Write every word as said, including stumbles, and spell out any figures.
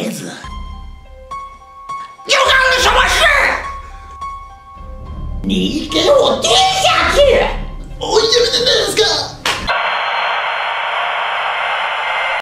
子，又干了什么事？你给我蹲下去！ 哦，爷爷奶奶。